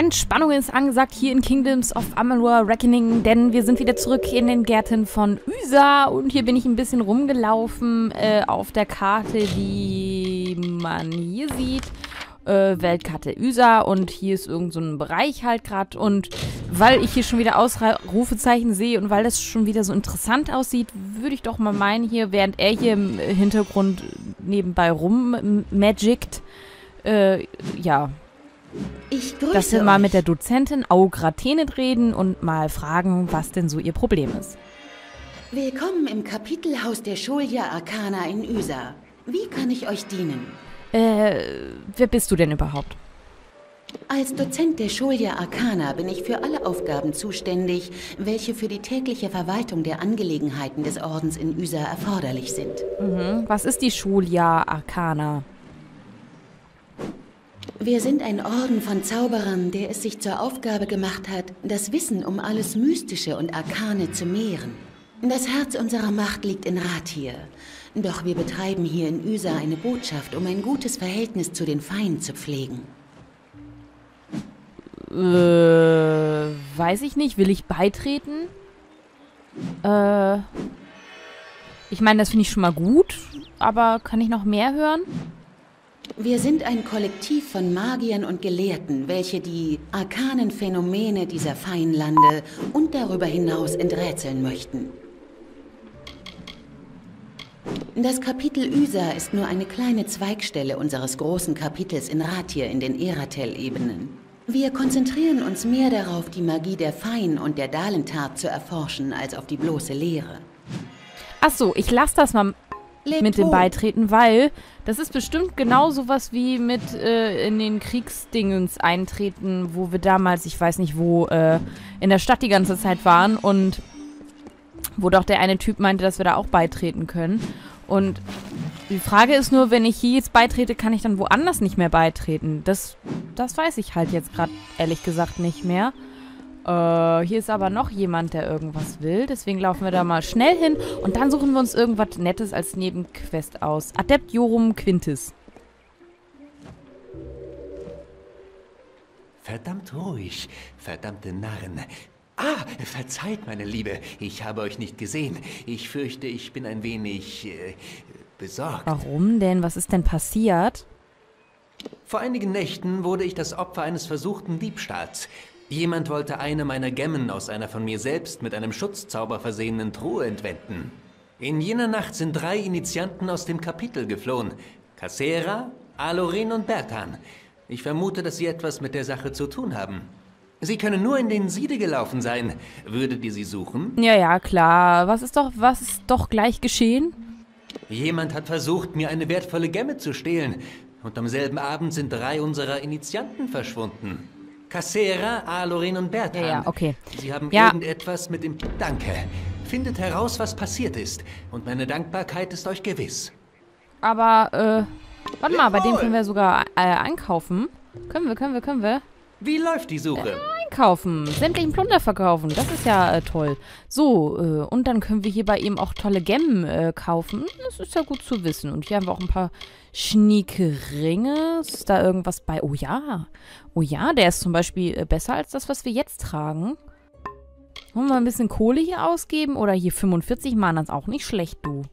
Entspannung ist angesagt hier in Kingdoms of Amalur Reckoning, denn wir sind wieder zurück in den Gärten von Ysa und hier bin ich ein bisschen rumgelaufen auf der Karte, die man hier sieht. Weltkarte Ysa und hier ist irgend so ein Bereich halt gerade und weil ich hier schon wieder Ausrufezeichen sehe und weil das schon wieder so interessant aussieht, würde ich doch mal meinen hier, während er hier im Hintergrund nebenbei rummagickt, ja, dass wir mal mit der Dozentin Augratenet reden und mal fragen, was denn so ihr Problem ist. Willkommen im Kapitelhaus der Scholia Arcana in Ysa. Wie kann ich euch dienen? Wer bist du denn überhaupt? Als Dozent der Scholia Arcana bin ich für alle Aufgaben zuständig, welche für die tägliche Verwaltung der Angelegenheiten des Ordens in Ysa erforderlich sind. Mhm. Was ist die Scholia Arcana? Wir sind ein Orden von Zauberern, der es sich zur Aufgabe gemacht hat, das Wissen um alles Mystische und Arkane zu mehren. Das Herz unserer Macht liegt in Rathir. Doch wir betreiben hier in Ysa eine Botschaft, um ein gutes Verhältnis zu den Feinden zu pflegen. Weiß ich nicht. Will ich beitreten? Ich meine, das finde ich schon mal gut, aber kann ich noch mehr hören? Wir sind ein Kollektiv von Magiern und Gelehrten, welche die arkanen Phänomene dieser Feinlande und darüber hinaus enträtseln möchten. Das Kapitel Ysa ist nur eine kleine Zweigstelle unseres großen Kapitels in Rathir in den Eratel-Ebenen. Wir konzentrieren uns mehr darauf, die Magie der Fein und der Dalentat zu erforschen, als auf die bloße Lehre. Ach so, ich lasse das mal mit dem Beitreten, weil das ist bestimmt genau sowas wie mit in den Kriegsdingens eintreten, wo wir damals, ich weiß nicht wo, in der Stadt die ganze Zeit waren und wo doch der eine Typ meinte, dass wir da auch beitreten können. Und die Frage ist nur, wenn ich hier jetzt beitrete, kann ich dann woanders nicht mehr beitreten? Das weiß ich halt jetzt gerade ehrlich gesagt nicht mehr. Hier ist aber noch jemand, der irgendwas will. Deswegen laufen wir da mal schnell hin und dann suchen wir uns irgendwas Nettes als Nebenquest aus. Adept Jorum Quintus. Verdammt ruhig, verdammte Narren. Ah, verzeiht, meine Liebe, ich habe euch nicht gesehen. Ich fürchte, ich bin ein wenig besorgt. Warum denn? Was ist denn passiert? Vor einigen Nächten wurde ich das Opfer eines versuchten Diebstahls. Jemand wollte eine meiner Gemmen aus einer von mir selbst mit einem Schutzzauber versehenen Truhe entwenden. In jener Nacht sind 3 Initianten aus dem Kapitel geflohen. Cassera, Alorin und Bertan. Ich vermute, dass sie etwas mit der Sache zu tun haben. Sie können nur in den Siede gelaufen sein. Würdet ihr sie suchen? Ja, klar. Was ist doch gleich geschehen? Jemand hat versucht, mir eine wertvolle Gemme zu stehlen. Und am selben Abend sind 3 unserer Initianten verschwunden. Cassera, Alorin und Bertan. Ja, okay. Sie haben irgendetwas mit dem... Danke. Findet heraus, was passiert ist. Und meine Dankbarkeit ist euch gewiss. Aber, warte mal, bei dem können wir sogar einkaufen. Können wir? Wie läuft die Suche? Einkaufen. Sämtlichen Plunder verkaufen. Das ist ja toll. So, und dann können wir hier bei ihm auch tolle Gemmen kaufen. Das ist ja gut zu wissen. Und hier haben wir auch ein paar schnieke Ringe. Ist da irgendwas bei? Oh ja. Oh ja, der ist zum Beispiel besser als das, was wir jetzt tragen. Wollen wir mal ein bisschen Kohle hier ausgeben? Oder hier 45 Mana ist auch nicht schlecht, du.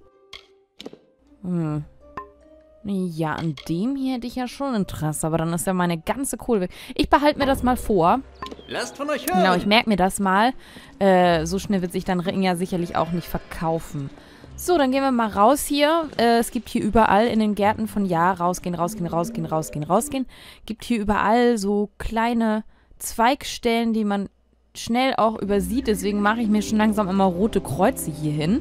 Ja, an dem hier hätte ich ja schon Interesse, aber dann ist ja meine ganze Kohle weg. Ich behalte mir das mal vor. Lasst von euch hören! Genau, ich merke mir das mal. So schnell wird sich dann Ring ja sicherlich auch nicht verkaufen. So, dann gehen wir mal raus hier. Es gibt hier überall in den Gärten von rausgehen. Gibt hier überall so kleine Zweigstellen, die man schnell auch übersieht. Deswegen mache ich mir schon langsam immer rote Kreuze hier hin.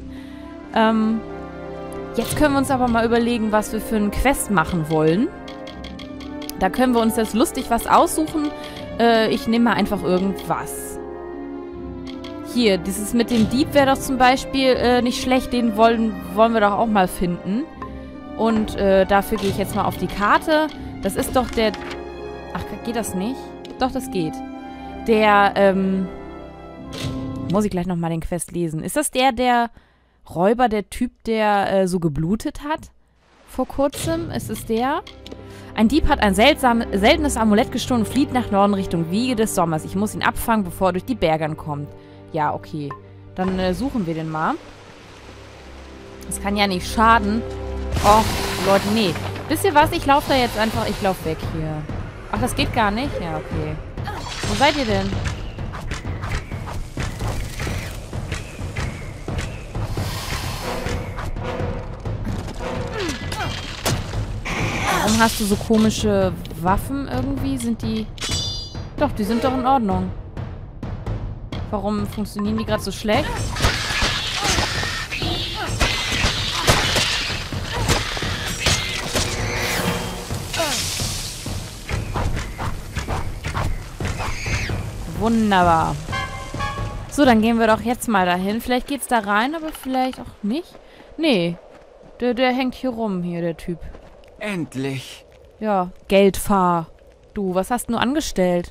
Jetzt können wir uns aber mal überlegen, was wir für einen Quest machen wollen. Da können wir uns jetzt lustig was aussuchen. Ich nehme mal einfach irgendwas. Hier, dieses mit dem Dieb wäre doch zum Beispiel nicht schlecht. Den wollen wir doch auch mal finden. Und dafür gehe ich jetzt mal auf die Karte. Das ist doch der... Ach, geht das nicht? Doch, das geht. Der, muss ich gleich nochmal den Quest lesen. Ist das der Räuber, der Typ, der so geblutet hat? Vor kurzem? Ist es der? Ein Dieb hat ein seltenes Amulett gestohlen und flieht nach Norden Richtung Wiege des Sommers. Ich muss ihn abfangen, bevor er durch die Berge kommt. Ja, okay. Dann suchen wir den mal. Das kann ja nicht schaden. Och, Leute, nee. Wisst ihr was? Ich laufe da jetzt einfach... Ich laufe weg hier. Ach, das geht gar nicht? Ja, okay. Wo seid ihr denn? Warum hast du so komische Waffen irgendwie? Sind die... Doch, die sind doch in Ordnung. Warum funktionieren die gerade so schlecht? Wunderbar. So, dann gehen wir doch jetzt mal dahin. Vielleicht geht's da rein, aber vielleicht auch nicht. Nee. Der hängt hier rum, hier, der Typ. Endlich. Ja, Geldfahr. Du, was hast du angestellt?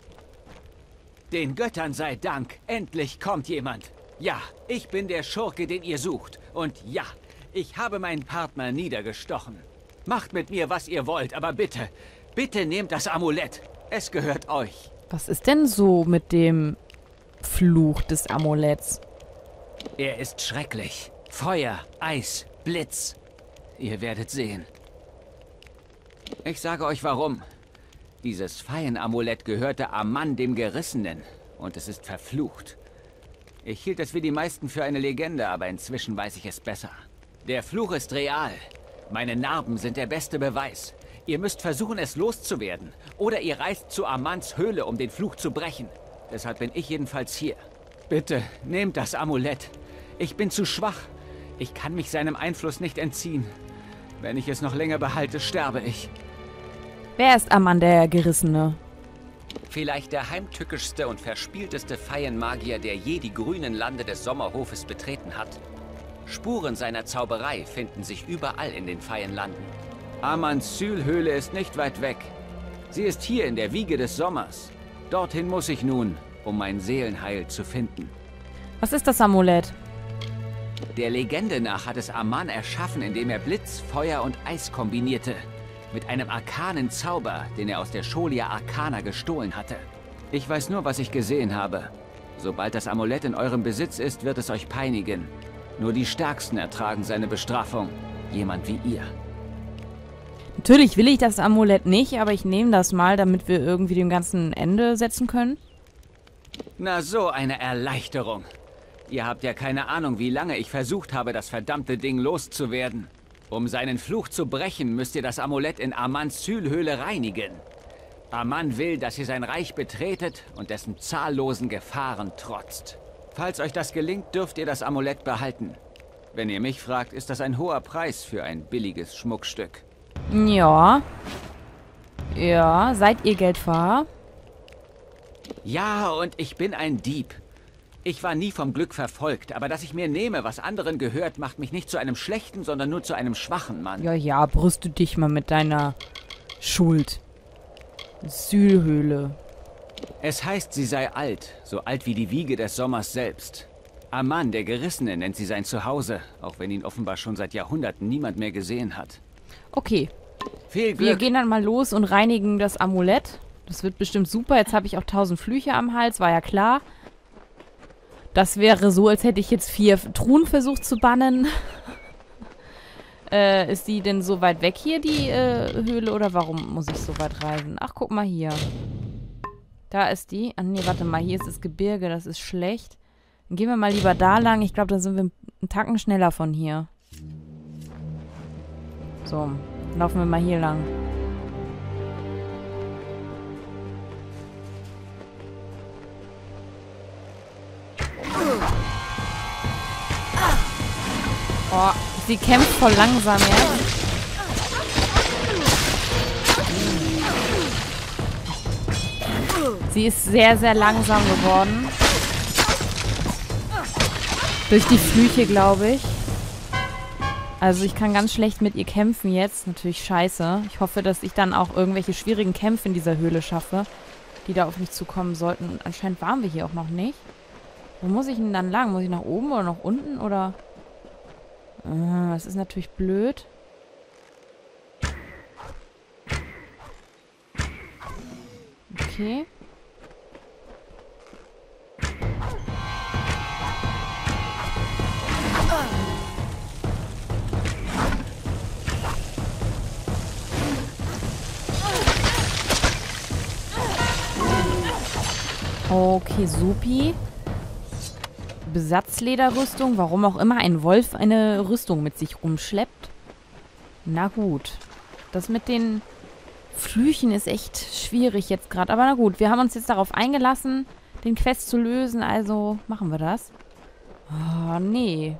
Den Göttern sei Dank. Endlich kommt jemand. Ja, ich bin der Schurke, den ihr sucht. Und ja, ich habe meinen Partner niedergestochen. Macht mit mir, was ihr wollt, aber bitte, bitte nehmt das Amulett. Es gehört euch. Was ist denn so mit dem Fluch des Amuletts? Er ist schrecklich. Feuer, Eis, Blitz. Ihr werdet sehen. Ich sage euch warum. Dieses Feienamulett gehörte Aman dem Gerissenen. Und es ist verflucht. Ich hielt es wie die meisten für eine Legende, aber inzwischen weiß ich es besser. Der Fluch ist real. Meine Narben sind der beste Beweis. Ihr müsst versuchen, es loszuwerden. Oder ihr reist zu Amans Höhle, um den Fluch zu brechen. Deshalb bin ich jedenfalls hier. Bitte, nehmt das Amulett. Ich bin zu schwach. Ich kann mich seinem Einfluss nicht entziehen. Wenn ich es noch länger behalte, sterbe ich. Wer ist Aman der Gerissene? Vielleicht der heimtückischste und verspielteste Feienmagier, der je die grünen Lande des Sommerhofes betreten hat. Spuren seiner Zauberei finden sich überall in den Feienlanden. Amans Sylhöhle ist nicht weit weg. Sie ist hier in der Wiege des Sommers. Dorthin muss ich nun, um mein Seelenheil zu finden. Was ist das Amulett? Der Legende nach hat es Aman erschaffen, indem er Blitz, Feuer und Eis kombinierte. Mit einem arkanen Zauber, den er aus der Scholia Arcana gestohlen hatte. Ich weiß nur, was ich gesehen habe. Sobald das Amulett in eurem Besitz ist, wird es euch peinigen. Nur die Stärksten ertragen seine Bestrafung. Jemand wie ihr. Natürlich will ich das Amulett nicht, aber ich nehme das mal, damit wir irgendwie dem ganzen ein Ende setzen können. Na, so eine Erleichterung. Ihr habt ja keine Ahnung, wie lange ich versucht habe, das verdammte Ding loszuwerden. Um seinen Fluch zu brechen, müsst ihr das Amulett in Amans Sylhöhle reinigen. Aman will, dass ihr sein Reich betretet und dessen zahllosen Gefahren trotzt. Falls euch das gelingt, dürft ihr das Amulett behalten. Wenn ihr mich fragt, ist das ein hoher Preis für ein billiges Schmuckstück. Ja. Ja, seid ihr Geldfahrer? Ja, und ich bin ein Dieb. Ich war nie vom Glück verfolgt, aber dass ich mir nehme, was anderen gehört, macht mich nicht zu einem schlechten, sondern nur zu einem schwachen Mann. Ja, ja, brüste dich mal mit deiner Schuld. Sylhöhle. Es heißt, sie sei alt, so alt wie die Wiege des Sommers selbst. Aman, der Gerissene, nennt sie sein Zuhause, auch wenn ihn offenbar schon seit Jahrhunderten niemand mehr gesehen hat. Okay. Viel Glück. Wir gehen dann mal los und reinigen das Amulett. Das wird bestimmt super. Jetzt habe ich auch 1000 Flüche am Hals, war ja klar. Das wäre so, als hätte ich jetzt 4 Truhen versucht zu bannen. Ist die denn so weit weg hier, die Höhle? Oder warum muss ich so weit reisen? Ach, guck mal hier. Da ist die. Ach nee, warte mal. Hier ist das Gebirge. Das ist schlecht. Dann gehen wir mal lieber da lang. Ich glaube, da sind wir einen Tacken schneller von hier. So, laufen wir mal hier lang. Oh, sie kämpft voll langsam, ja? Sie ist sehr, sehr langsam geworden. Durch die Flüche, glaube ich. Also ich kann ganz schlecht mit ihr kämpfen jetzt. Natürlich scheiße. Ich hoffe, dass ich dann auch irgendwelche schwierigen Kämpfe in dieser Höhle schaffe, die da auf mich zukommen sollten. Und anscheinend waren wir hier auch noch nicht. Wo muss ich denn dann lang? Muss ich nach oben oder nach unten? Oder... Das ist natürlich blöd. Okay. Okay, supi. Besatzlederrüstung. Warum auch immer ein Wolf eine Rüstung mit sich rumschleppt. Na gut. Das mit den Flüchen ist echt schwierig jetzt gerade. Aber na gut, wir haben uns jetzt darauf eingelassen, den Quest zu lösen. Also machen wir das. Oh, nee.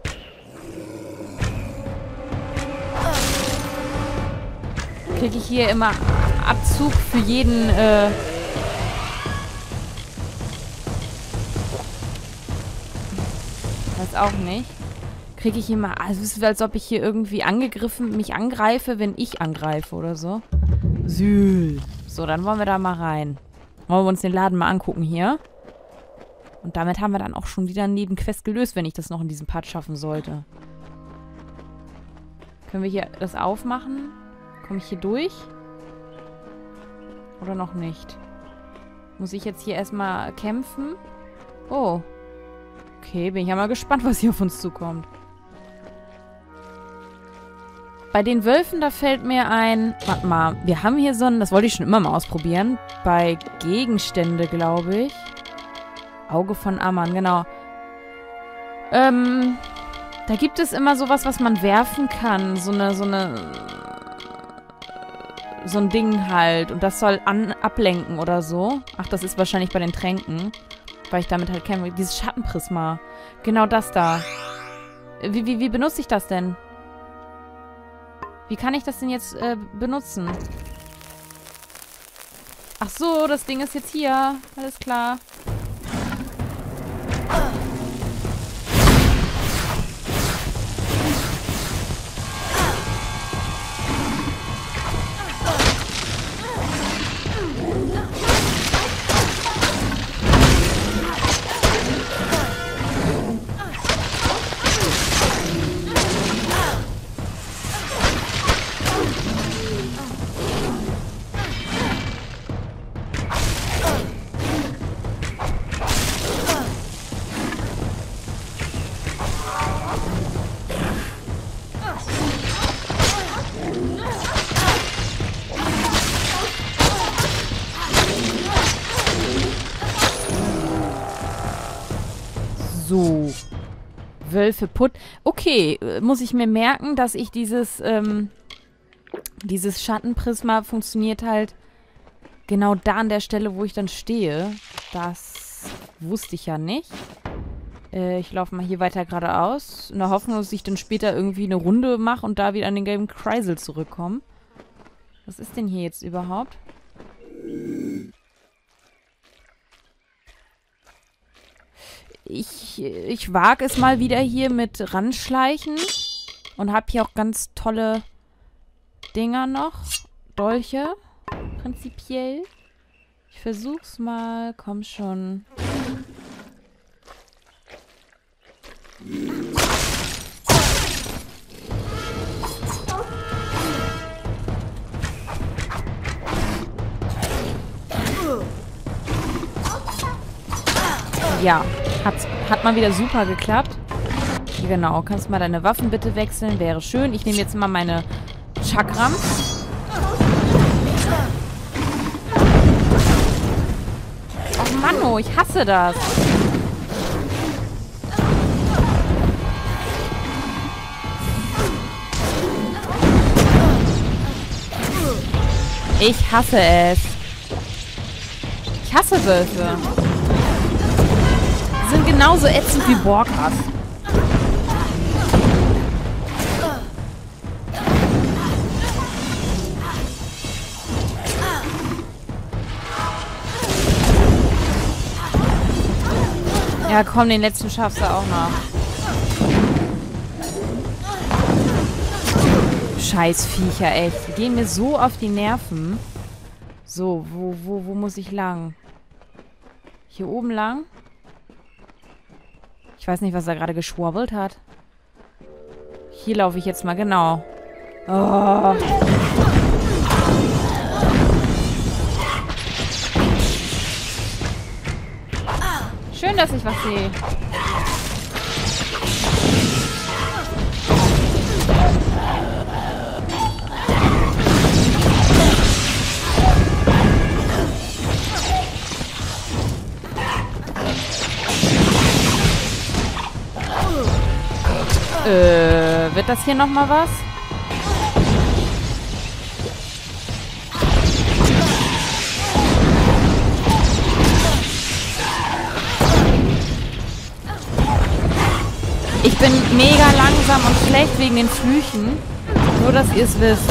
Kriege ich hier immer Abzug für jeden, weiß auch nicht. Kriege ich hier mal... Also es ist, als ob ich hier irgendwie mich angreife, wenn ich angreife oder so. So, dann wollen wir da mal rein. Wollen wir uns den Laden mal angucken hier. Und damit haben wir dann auch schon wieder einen Nebenquest gelöst, wenn ich das noch in diesem Part schaffen sollte. Können wir hier das aufmachen? Komme ich hier durch? Oder noch nicht? Muss ich jetzt hier erstmal kämpfen? Oh. Okay, bin ich ja mal gespannt, was hier auf uns zukommt. Bei den Wölfen, da fällt mir ein... Warte mal, wir haben hier so ein... Das wollte ich schon immer mal ausprobieren. Bei Gegenstände, glaube ich. Auge von Ammann, genau. Da gibt es immer sowas, was man werfen kann. So ein Ding halt. Und das soll ablenken oder so. Ach, das ist wahrscheinlich bei den Tränken. Weil ich damit halt kämpfe. Dieses Schattenprisma. Genau das da. Wie benutze ich das denn? Wie kann ich das denn jetzt benutzen? Ach so, das Ding ist jetzt hier. Alles klar. So. Wölfe putt. Okay, muss ich mir merken, dass ich dieses Schattenprisma funktioniert halt genau da an der Stelle, wo ich dann stehe. Das wusste ich ja nicht. Ich laufe mal hier weiter geradeaus. In der Hoffnung, dass ich dann später irgendwie eine Runde mache und da wieder an den gelben Kreisel zurückkomme. Was ist denn hier jetzt überhaupt? Ich wage es mal wieder hier mit ranschleichen. Und habe hier auch ganz tolle Dinger noch. Dolche. Prinzipiell. Ich versuch's mal. Komm schon. Ja. Hat mal wieder super geklappt. Genau, kannst mal deine Waffen bitte wechseln. Wäre schön. Ich nehme jetzt mal meine Chakrams. Och Manno, ich hasse das. Ich hasse es. Ich hasse Wölfe. Die sind genauso ätzend wie Borkas. Ja, komm, den letzten schaffst du auch noch. Scheiß Viecher, echt. Die gehen mir so auf die Nerven. So, wo muss ich lang? Hier oben lang? Ich weiß nicht, was er gerade geschwurbelt hat. Hier laufe ich jetzt mal, genau. Oh. Schön, dass ich was sehe. Wird das hier nochmal was? Ich bin mega langsam und schlecht wegen den Flüchen. Nur, dass ihr es wisst.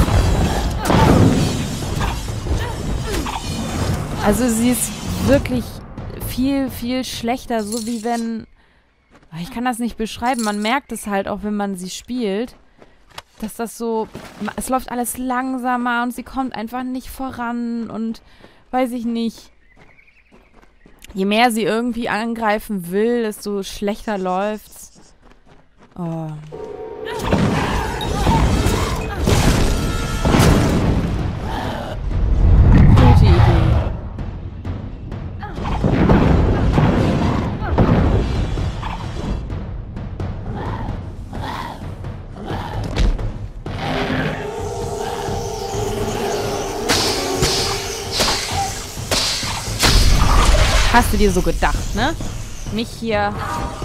Also sie ist wirklich viel, viel schlechter. So wie wenn... Ich kann das nicht beschreiben. Man merkt es halt auch, wenn man sie spielt. Dass das so... Es läuft alles langsamer und sie kommt einfach nicht voran. Und weiß ich nicht. Je mehr sie irgendwie angreifen will, desto schlechter läuft's. Oh. Gute Idee. Hast du dir so gedacht, ne? Mich hier...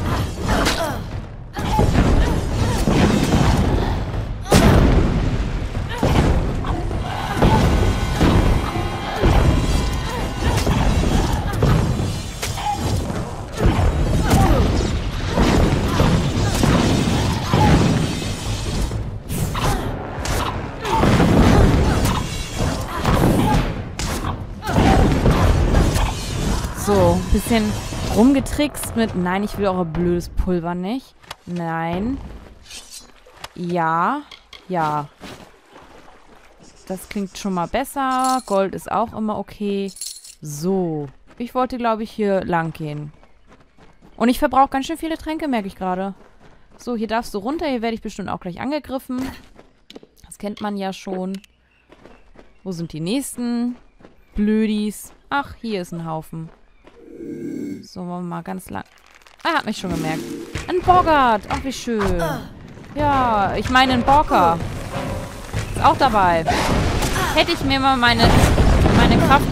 So, bisschen rumgetrickst mit... Nein, ich will euer blödes Pulver nicht. Nein. Ja. Ja. Das klingt schon mal besser. Gold ist auch immer okay. So. Ich wollte, glaube ich, hier lang gehen. Und ich verbrauche ganz schön viele Tränke, merke ich gerade. So, hier darfst du runter. Hier werde ich bestimmt auch gleich angegriffen. Das kennt man ja schon. Wo sind die nächsten Blödis? Ach, hier ist ein Haufen. So, wollen wir mal ganz lang... Ah, hat mich schon gemerkt. Ein Boggart. Ach, wie schön. Ja, ich meine ein Borker. Ist auch dabei. Hätte ich mir mal meine Kraft...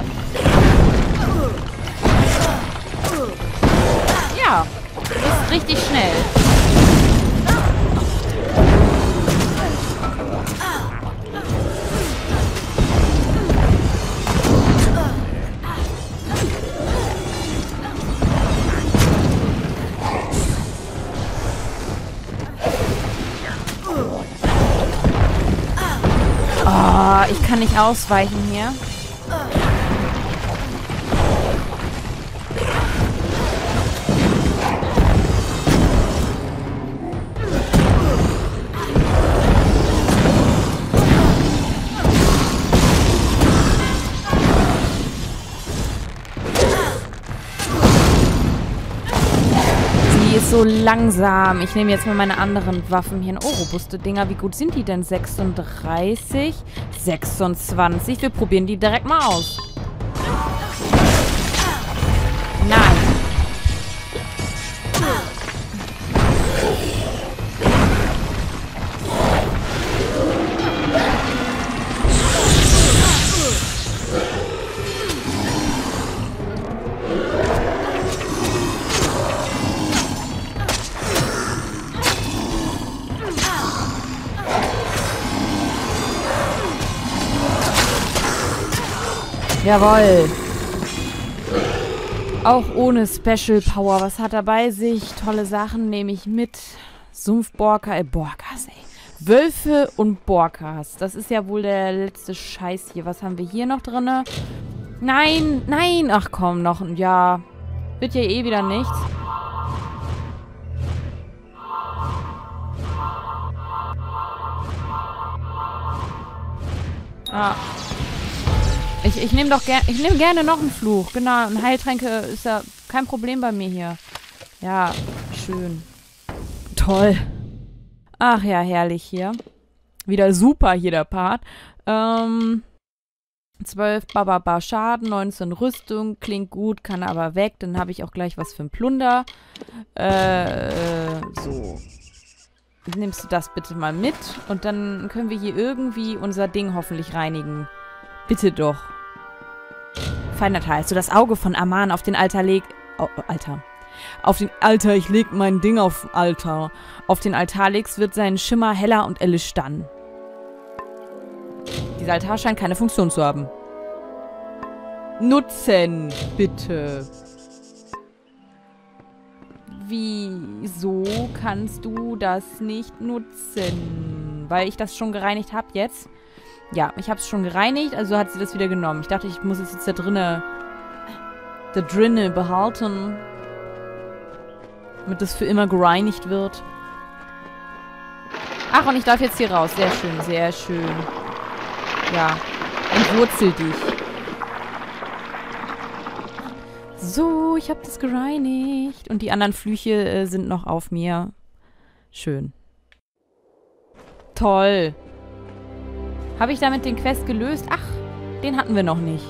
Ja, ist richtig schnell. Oh, ich kann nicht ausweichen hier. Sie ist so langsam. Ich nehme jetzt mal meine anderen Waffen hier. Oh, robuste Dinger. Wie gut sind die denn? 36, 26. Wir probieren die direkt mal aus. Nein. Jawohl. Auch ohne Special Power. Was hat er bei sich? Tolle Sachen nehme ich mit. Sumpfborka, Borkas, ey. Wölfe und Borkas. Das ist ja wohl der letzte Scheiß hier. Was haben wir hier noch drin? Nein, nein. Ach komm, noch ein Jahr. Wird ja eh wieder nichts. Ah. Ich nehme doch gerne noch einen Fluch. Genau, ein Heiltränke ist ja kein Problem bei mir hier. Ja, schön. Toll. Ach ja, herrlich hier. Wieder super hier der Part. 12 Bababa Schaden, 19 Rüstung, klingt gut, kann aber weg. Dann habe ich auch gleich was für ein Plunder. So. Nimmst du das bitte mal mit und dann können wir hier irgendwie unser Ding hoffentlich reinigen. Bitte doch. Feiner Teil. So das Auge von Aman auf den Altar legt. Oh, Alter. Auf den Altar, ich leg mein Ding auf Altar. Auf den Altar legst, wird sein Schimmer heller und erlischt dann. Dieser Altar scheint keine Funktion zu haben. Nutzen, bitte. Wieso kannst du das nicht nutzen? Weil ich das schon gereinigt habe jetzt. Ja, ich habe es schon gereinigt, also hat sie das wieder genommen. Ich dachte, ich muss es jetzt da drinnen behalten. Damit das für immer gereinigt wird. Ach, und ich darf jetzt hier raus. Sehr schön, sehr schön. Ja, entwurzel dich. So, ich habe das gereinigt. Und die anderen Flüche sind noch auf mir. Schön. Toll. Habe ich damit den Quest gelöst? Ach, den hatten wir noch nicht.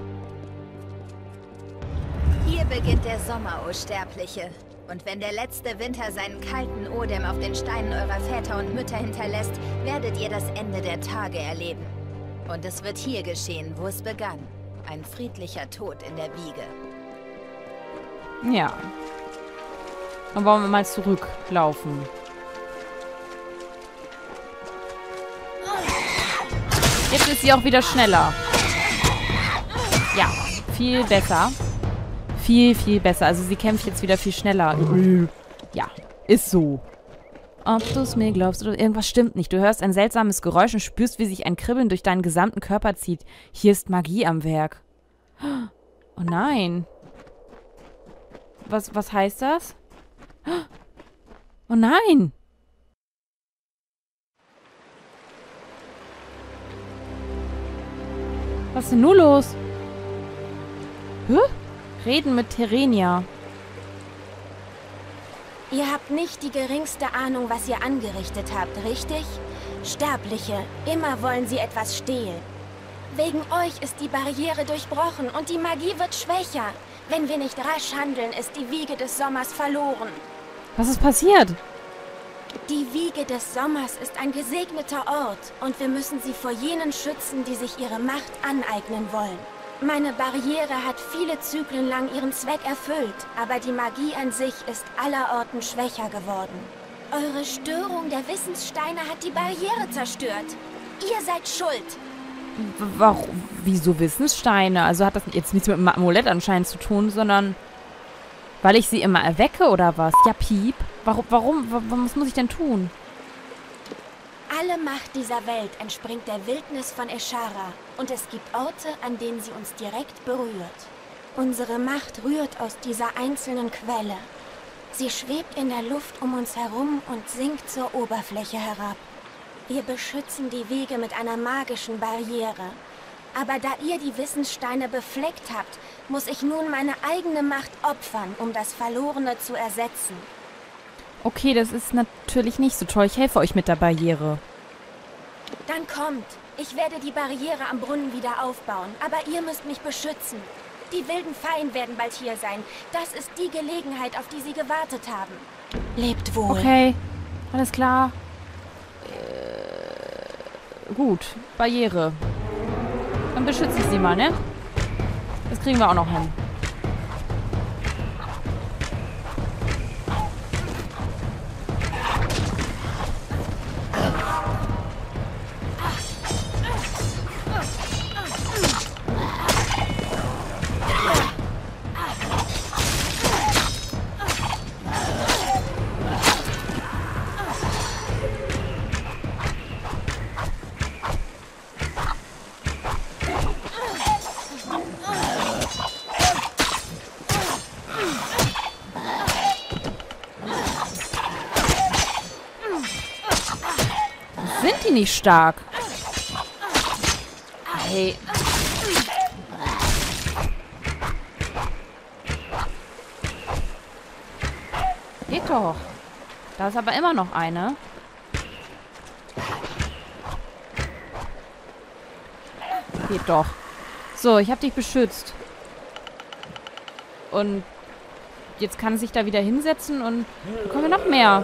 Hier beginnt der Sommer, o Sterbliche. Und wenn der letzte Winter seinen kalten Odem auf den Steinen eurer Väter und Mütter hinterlässt, werdet ihr das Ende der Tage erleben. Und es wird hier geschehen, wo es begann. Ein friedlicher Tod in der Wiege. Ja. Dann wollen wir mal zurücklaufen. Jetzt ist sie auch wieder schneller. Ja, viel besser. Viel, viel besser. Also sie kämpft jetzt wieder viel schneller. Ja, ist so. Ob du es mir glaubst oder irgendwas stimmt nicht. Du hörst ein seltsames Geräusch und spürst, wie sich ein Kribbeln durch deinen gesamten Körper zieht. Hier ist Magie am Werk. Oh nein. Was heißt das? Oh nein. Was ist denn nur los? Hä? Reden mit Terenia. Ihr habt nicht die geringste Ahnung, was ihr angerichtet habt, richtig? Sterbliche, immer wollen sie etwas stehlen. Wegen euch ist die Barriere durchbrochen und die Magie wird schwächer. Wenn wir nicht rasch handeln, ist die Wiege des Sommers verloren. Was ist passiert? Die Wiege des Sommers ist ein gesegneter Ort und wir müssen sie vor jenen schützen, die sich ihre Macht aneignen wollen. Meine Barriere hat viele Zyklen lang ihren Zweck erfüllt, aber die Magie an sich ist allerorten schwächer geworden. Eure Störung der Wissenssteine hat die Barriere zerstört. Ihr seid schuld. Warum? Wieso Wissenssteine? Also hat das jetzt nichts mit dem Amulett anscheinend zu tun, sondern weil ich sie immer erwecke oder was? Ja, Piep. Warum? Was muss ich denn tun? Alle Macht dieser Welt entspringt der Wildnis von Eshara und es gibt Orte, an denen sie uns direkt berührt. Unsere Macht rührt aus dieser einzelnen Quelle. Sie schwebt in der Luft um uns herum und sinkt zur Oberfläche herab. Wir beschützen die Wege mit einer magischen Barriere. Aber da ihr die Wissenssteine befleckt habt, muss ich nun meine eigene Macht opfern, um das Verlorene zu ersetzen. Okay, das ist natürlich nicht so toll. Ich helfe euch mit der Barriere. Dann kommt. Ich werde die Barriere am Brunnen wieder aufbauen, aber ihr müsst mich beschützen. Die wilden Feien werden bald hier sein. Das ist die Gelegenheit, auf die sie gewartet haben. Lebt wohl. Okay, alles klar. Gut, Barriere. Dann beschütze ich sie mal, ne? Das kriegen wir auch noch hin. Sind die nicht stark? Hey. Geht doch. Da ist aber immer noch eine. Geht doch. So, ich habe dich beschützt. Und jetzt kann es sich da wieder hinsetzen und dann bekommen wir noch mehr.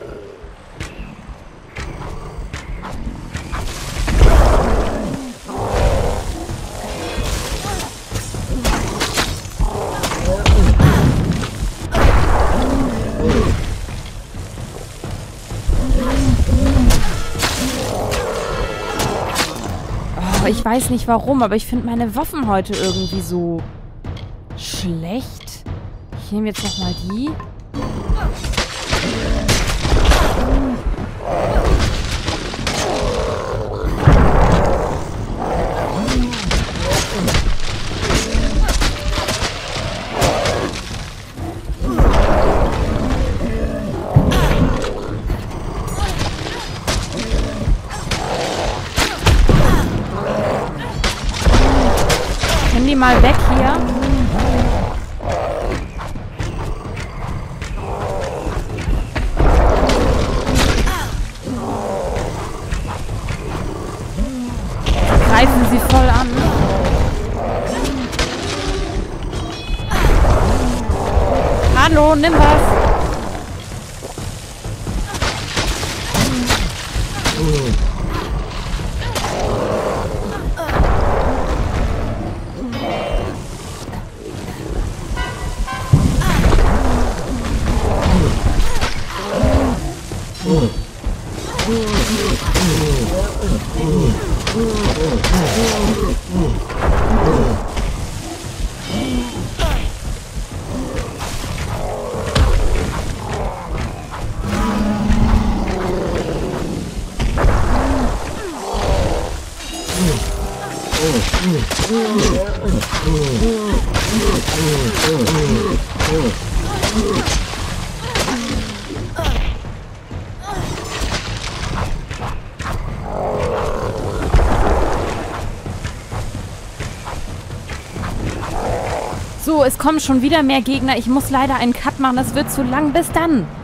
Oh, ich weiß nicht warum, aber ich finde meine Waffen heute irgendwie so schlecht. Ich nehme jetzt nochmal die. Nimm die mal weg hier. Greifen sie voll an. Hallo, nimm was. So, es kommen schon wieder mehr Gegner. Ich muss leider einen Cut machen. Das wird zu lang. Bis dann.